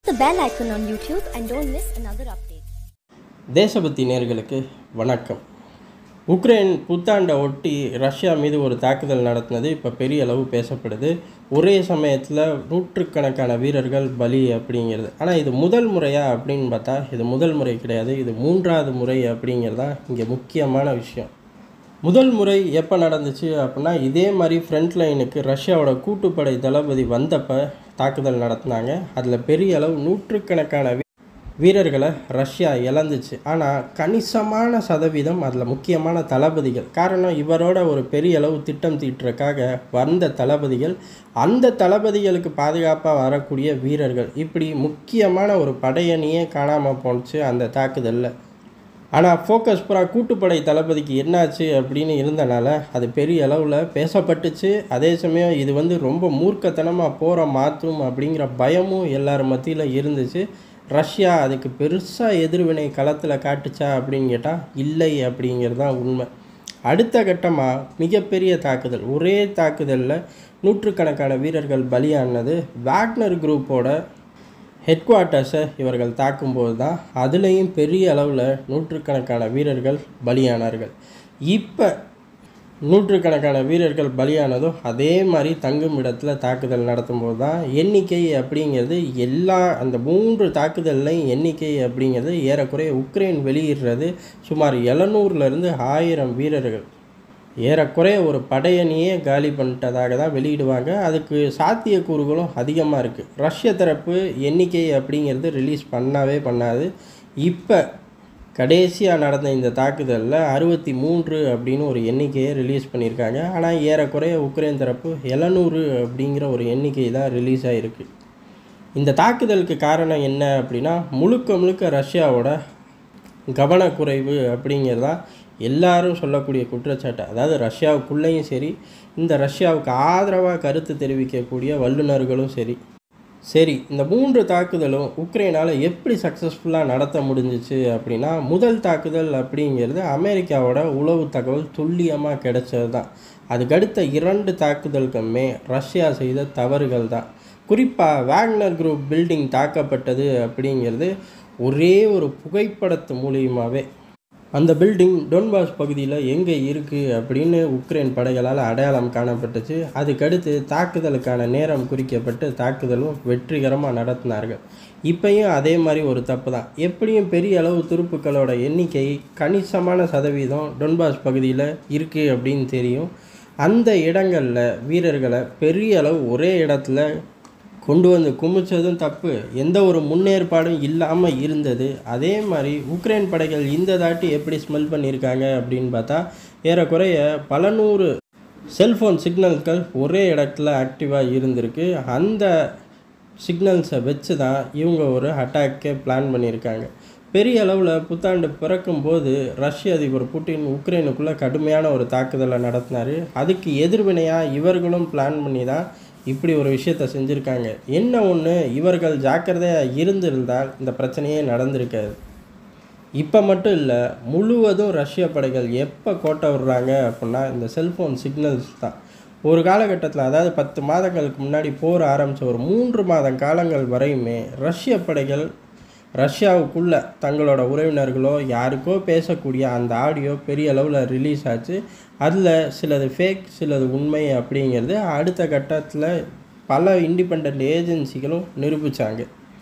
the bell icon on YouTube and don't miss another update. தேசபக்தி நேயர்களுக்கு வணக்கம். Ukraine புத்தாண்டை ஒட்டி ரஷ்யா மீது ஒரு தாக்குதல் நடத்தினது இப்போ பெரிய அளவு பேசப்படுது. ஒரே சமயத்தில் நூற்றுக்கணக்கான வீரர்கள் பலி அப்படிங்கிறது. ஆனால் இது முதல் முறையா அப்படின்னு பார்த்தா இது முதல் முறை கிடையாது. இது மூன்றாவது முறை அப்படிங்கிறது தான் இங்கே முக்கியமான விஷயம். முதல் முறை எப்போ நடந்துச்சு அப்படின்னா இதே மாதிரி ஃப்ரண்ட் லைனுக்கு ரஷ்யாவோட கூட்டுப்படை தளபதி வந்தப்போ தாக்குதல் நடத்தினாங்க. அதில் பெரிய அளவு நூற்றுக்கணக்கான வீரர்களை ரஷ்யா இழந்துச்சு. ஆனால் கணிசமான சதவீதம் அதில் முக்கியமான தளபதிகள். காரணம் இவரோட ஒரு பெரிய அளவு திட்டம் தீட்டுறக்காக வந்த தளபதிகள், அந்த தளபதிகளுக்கு பாதுகாப்பாக வரக்கூடிய வீரர்கள், இப்படி முக்கியமான ஒரு படையணியே காணாமல் போணுச்சு அந்த தாக்குதலில். ஆனால் ஃபோக்கஸ் பூரா கூட்டுப்படை தளபதிக்கு என்னாச்சு அப்படின்னு இருந்தனால அது பெரிய அளவில் பேசப்பட்டுச்சு. அதே சமயம் இது ரொம்ப மூர்க்கத்தனமாக போகிற மாற்றும் அப்படிங்கிற பயமும் எல்லார் மத்தியில் இருந்துச்சு. ரஷ்யா அதுக்கு பெருசாக எதிர்வினை களத்தில் காட்டுச்சா அப்படின்னு கேட்டால் இல்லை அப்படிங்கிறது தான் உண்மை. அடுத்த கட்டமாக மிகப்பெரிய தாக்குதல், ஒரே தாக்குதலில் நூற்றுக்கணக்கான வீரர்கள் பலியானது வாக்னர் குரூப்போட ஹெட் குவார்ட்டர்ஸை இவர்கள் தாக்கும்போது தான் அதுலேயும் பெரிய அளவில் நூற்றுக்கணக்கான வீரர்கள் பலியானார்கள். இப்போ நூற்றுக்கணக்கான வீரர்கள் பலியானதும் அதே மாதிரி தங்கும் இடத்துல தாக்குதல் நடத்தும்போது தான் எண்ணிக்கை அப்படிங்கிறது அந்த 3 தாக்குதல்லையும் எண்ணிக்கை அப்படிங்கிறது ஏறக்குறைய உக்ரைன் வெளியிடுறது சுமார் 700லேருந்து 1000 வீரர்கள், ஏறக்குறைய ஒரு படையணியே காலி பண்ணிட்டதாக தான் வெளியிடுவாங்க. அதுக்கு சாத்தியக்கூறுகளும் அதிகமாக இருக்குது. ரஷ்ய தரப்பு எண்ணிக்கை அப்படிங்கிறது ரிலீஸ் பண்ணாது. இப்போ கடைசியாக நடந்த இந்த தாக்குதலில் 63 அப்படின்னு ஒரு எண்ணிக்கையை ரிலீஸ் பண்ணியிருக்காங்க. ஆனால் ஏறக்குறைய உக்ரைன் தரப்பு 700 அப்படிங்கிற ஒரு எண்ணிக்கை தான் ரிலீஸ் ஆகிருக்கு. இந்த தாக்குதலுக்கு காரணம் என்ன அப்படின்னா முழுக்க ரஷ்யாவோட கவனக்குறைவு அப்படிங்கிறதான் எல்லாரும் சொல்லக்கூடிய குற்றச்சாட்டு. அதாவது ரஷ்யாவுக்குள்ளேயும் இந்த ரஷ்யாவுக்கு ஆதரவாக கருத்து தெரிவிக்கக்கூடிய வல்லுநர்களும் சரி இந்த 3 தாக்குதலும் உக்ரைனால் எப்படி சக்ஸஸ்ஃபுல்லாக நடத்த முடிஞ்சிச்சு அப்படின்னா, முதல் தாக்குதல் அப்படிங்கிறது அமெரிக்காவோட உளவு தகவல் துல்லியமாக கிடைச்சது தான். அதுக்கடுத்த 2 தாக்குதலுக்குமே ரஷ்யா செய்த தவறுகள் தான். குறிப்பாக வாக்னர் குரூப் பில்டிங் தாக்கப்பட்டது அப்படிங்கிறது ஒரே ஒரு புகைப்படத்து மூலியமாகவே அந்த பில்டிங் டொன்பாஸ் பகுதியில் எங்கே இருக்குது அப்படின்னு உக்ரைன் படைகளால் அடையாளம் காணப்பட்டுச்சு. அதுக்கடுத்து தாக்குதலுக்கான நேரம் குறிக்கப்பட்டு தாக்குதலும் வெற்றிகரமாக நடத்தினார்கள். இப்பையும் அதே மாதிரி ஒரு தப்பு தான். எப்படியும் பெரிய அளவு துருப்புக்களோட எண்ணிக்கை கணிசமான சதவீதம் டொன்பாஸ் பகுதியில் இருக்குது அப்படின்னு தெரியும். அந்த இடங்களில் வீரர்களை பெரிய அளவு ஒரே இடத்துல கொண்டு வந்து குமிச்சதும் தப்பு, எந்த ஒரு முன்னேற்பாடும் இல்லாமல் இருந்தது. அதே மாதிரி உக்ரைன் படைகள் இந்த தாட்டி எப்படி ஸ்மெல் பண்ணியிருக்காங்க அப்படின்னு பார்த்தா ஏறக்குறைய பல 100 செல்ஃபோன் சிக்னல்கள் ஒரே இடத்துல ஆக்டிவாக இருந்திருக்கு. அந்த சிக்னல்ஸை வச்சு தான் இவங்க ஒரு அட்டாக்கே பிளான் பண்ணியிருக்காங்க. பெரிய அளவில் புத்தாண்டு பிறக்கும்போது ரஷ்ய அதிபர் புட்டின் உக்ரைனுக்குள்ளே கடுமையான ஒரு தாக்குதலை நடத்தினார். அதுக்கு எதிர்வினையாக இவர்களும் பிளான் பண்ணி தான் இப்படி ஒரு விஷயத்தை செஞ்சுருக்காங்க. என்ன ஒன்று, இவர்கள் ஜாக்கிரதையாக இருந்திருந்தால் இந்த பிரச்சனையே நடந்திருக்காது. இப்போ மட்டும் இல்லை, முழுவதும் ரஷ்ய படைகள் எப்போ கோட்டை விடுறாங்க அப்படின்னா இந்த செல்ஃபோன் சிக்னல்ஸ் தான். ஒரு காலகட்டத்தில், அதாவது 10 மாதங்களுக்கு முன்னாடி போர் ஆரம்பித்த ஒரு 3 மாத காலங்கள் வரையுமே ரஷ்ய படைகள் ரஷ்யாவுக்குள்ளே தங்களோட உறவினர்களோ யாருக்கோ பேசக்கூடிய அந்த ஆடியோ பெரிய அளவில் ரிலீஸ் ஆச்சு. அதில் சிலது ஃபேக், சிலது உண்மை அப்படிங்கிறது அடுத்த கட்டத்தில் பல இண்டிபெண்ட் ஏஜென்சிகளும் நிரூபித்தாங்க.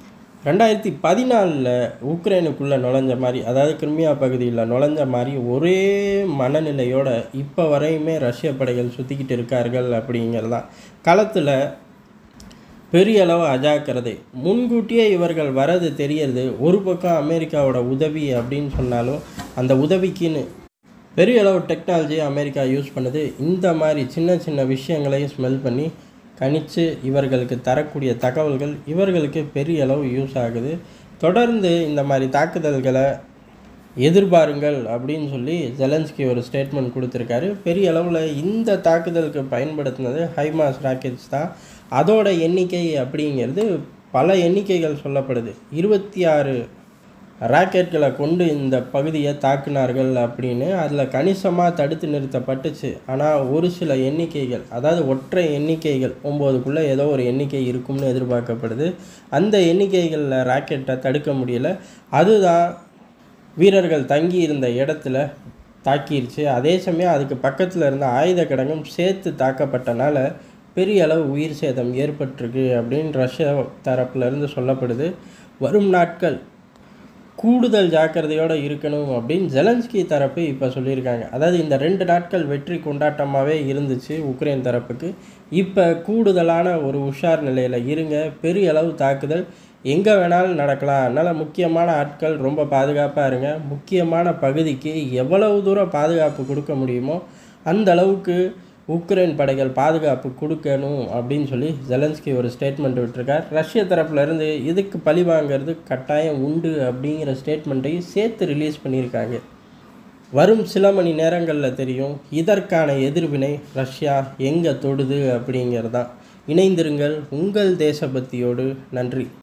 2014 உக்ரைனுக்குள்ளே நுழைஞ்ச மாதிரி, அதாவது கிரிமியா பகுதியில் நுழைஞ்ச மாதிரி ஒரே மனநிலையோட இப்போ வரையுமே ரஷ்ய படைகள் சுற்றிக்கிட்டு இருக்கார்கள் அப்படிங்கிறதான். களத்தில் பெரிய அளவு அஜாக்கிரதை. முன்கூட்டியே இவர்கள் வரது தெரியறது. ஒரு பக்கம் அமெரிக்காவோட உதவி அப்படின்னு சொன்னாலும் அந்த உதவிக்குன்னு பெரிய அளவு டெக்னாலஜியை அமெரிக்கா யூஸ் பண்ணுது. இந்த மாதிரி சின்ன விஷயங்களையும் ஸ்மெல் பண்ணி கணித்து இவர்களுக்கு தரக்கூடிய தகவல்கள் இவர்களுக்கு பெரிய அளவு யூஸ் ஆகுது. தொடர்ந்து இந்த மாதிரி தாக்குதல்களை எதிர்பாருங்கள் அப்படின்னு சொல்லி ஜெலன்ஸ்கி ஒரு ஸ்டேட்மெண்ட் கொடுத்துருக்காரு. பெரிய அளவில் இந்த தாக்குதலுக்கு பயன்படுத்தினது ஹைமாஸ் ராக்கெட்ஸ் தான். அதோட எண்ணிக்கை அப்படிங்கிறது பல எண்ணிக்கைகள் சொல்லப்படுது. 26 ராக்கெட்களை கொண்டு இந்த பகுதியை தாக்குனார்கள் அப்படின்னு அதில் கணிசமாக தடுத்து நிறுத்தப்பட்டுச்சு. ஆனால் ஒரு சில எண்ணிக்கைகள், அதாவது ஒற்றை எண்ணிக்கைகள் 9க்குள்ளே ஏதோ ஒரு எண்ணிக்கை இருக்கும்னு எதிர்பார்க்கப்படுது. அந்த எண்ணிக்கைகளில் ராக்கெட்டை தடுக்க முடியல. அதுதான் வீரர்கள் தங்கி இருந்த இடத்துல தாக்கிருச்சு. அதே சமயம் அதுக்கு பக்கத்தில் இருந்த ஆயுத கிடங்கும் சேர்த்து தாக்கப்பட்டனால பெரிய அளவு உயிர் சேதம் ஏற்பட்டிருக்கு அப்படின்னு ரஷ்யா தரப்புலேருந்து சொல்லப்படுது. வரும் நாட்கள் கூடுதல் ஜாக்கிரதையோடு இருக்கணும் அப்படின்னு ஜெலன்ஸ்கி தரப்பு இப்போ சொல்லியிருக்காங்க. அதாவது இந்த 2 நாட்கள் வெற்றி கொண்டாட்டமாகவே இருந்துச்சு உக்ரைன் தரப்புக்கு. இப்போ கூடுதலான ஒரு உஷார் நிலையில் இருங்க. பெரிய அளவு தாக்குதல் எங்கே வேணாலும் நடக்கலாம். அதனால் முக்கியமான ஆட்கள் ரொம்ப பாதுகாப்பாக இருங்க. முக்கியமான பகுதிக்கு எவ்வளவு தூரம் பாதுகாப்பு கொடுக்க முடியுமோ அந்த அளவுக்கு உக்ரைன் படைகள் பாதுகாப்பு கொடுக்கணும் அப்படின்னு சொல்லி ஜெலன்ஸ்கி ஒரு ஸ்டேட்மெண்ட் விட்டுருக்கார். ரஷ்ய தரப்புலேருந்து இதுக்கு பழி வாங்கிறது கட்டாயம் உண்டு அப்படிங்கிற ஸ்டேட்மெண்ட்டையும் சேர்த்து ரிலீஸ் பண்ணியிருக்காங்க. வரும் சில மணி நேரங்களில் தெரியும் இதற்கான எதிர்வினை ரஷ்யா எங்கே தொடுது அப்படிங்கிறதான். இணைந்திருங்கள் உங்கள் தேசபக்தியோடு. நன்றி.